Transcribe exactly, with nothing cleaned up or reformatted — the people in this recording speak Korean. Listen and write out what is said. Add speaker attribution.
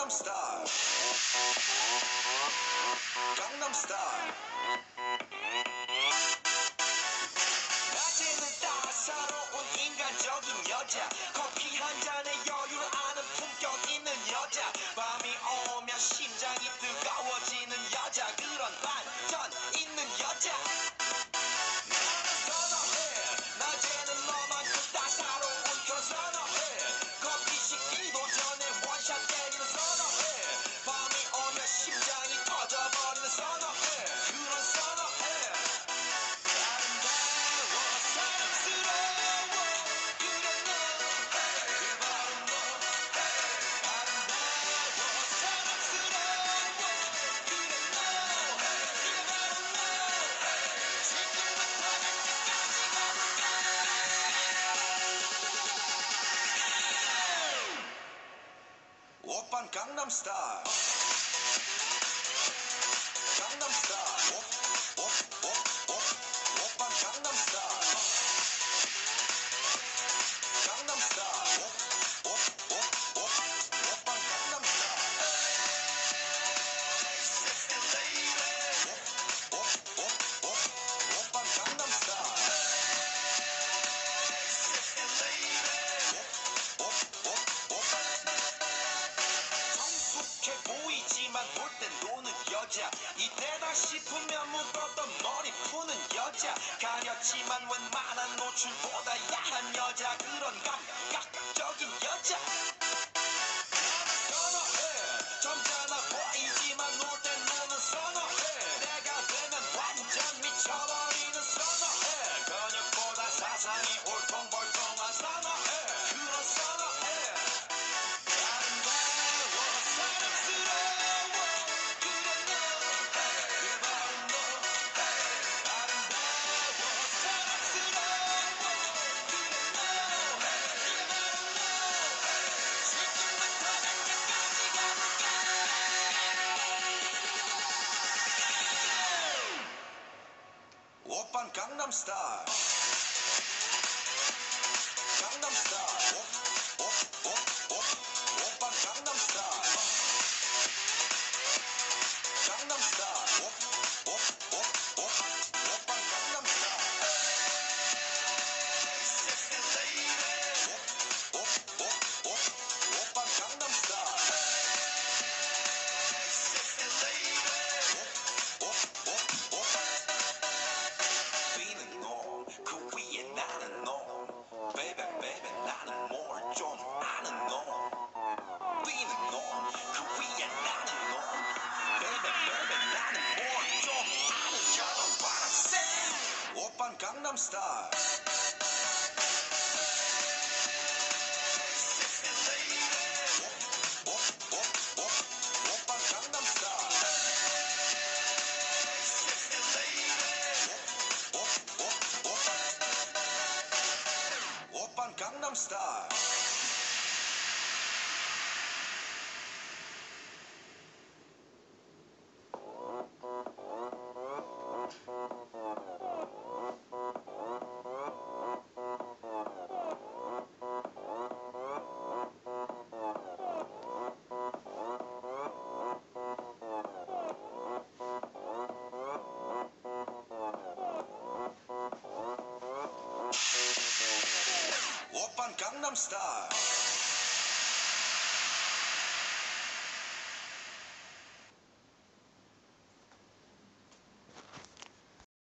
Speaker 1: Style. Gangnam Style. 낮에는 따사로운 인간적인 여자, 커피 한 잔에 여유를 아는 품격 있는 여자, 밤이 오면 심장이 뜨거워지는 여자, 그런 반전 있는 여자. 나는 선호해. 낮에는 너만큼 따사로운 그런 선호해. 커피 식기도 전에 원샷 때리는 선호해. 밤이 오면 심장이 터져버리는 선호해. 그런 선호해. 아름다워 사랑스러워 그래 너 그 바로 너 아름다워 사랑스러워 그래 너 네가 바로 너 지금부터 갈 때까지 가볼까. 오빤 강남 스타일. 강남 스타일. 오, 오, 오, 오. 오빤 강남 스타일. 강남 스타일. 오, 오, 오, 오. 오빤 강남 스타일. Sexy lady. 오, 오, 오, 오. 오빤 강남 스타일. Sexy lady. 오, 오, 오, 오. 성숙해 보이지만 볼 땐 노는 여자, 이때다 싶으면 묶었던 머리 푸는 여자, 가렸지만 웬만한 노출보다 야한 여자, 그런 감각적인 여자. 나는 선호해. 점잖아 보이지만 놀 땐 노는 선호해. 내가 되면 완전 미쳐버리는 선호해. 근육보다 사상이 울퉁불퉁한 선호해. 그런 선호해. 아름다워 사랑스러워 그래 너 그 바로 너 아름다워 사랑스러워 그래 너 네가 바로 너 지금부터 갈 때까지 가볼까. 오빤 강남 스타일. 강남 스타일. 오, 오, 오, 오. 오빤 강남 스타일. 강남 스타일. 오, 오, 오, 오. 오빤 강남 스타일. Sexy lady. 오, 오, 오, 오. 오빤 강남 스타일. Sexy lady. 오, 오, 오, 오. 뛰는 놈, 그 위에 나는 놈. Baby, baby, 나는 뭘 좀 아는 놈. 뛰는 놈, 그 위에 나는 놈. Baby, baby, 나는 뭘 좀 아는 놈. You know what I'm saying? 오빤 강남 스타일. Sexy lady. 오, 오, 오, 오. 오빤 강남 스타일. Sexy lady. 오, 오, 오, 오. 오빤 강남 스타일. 오빤 강남 스타일.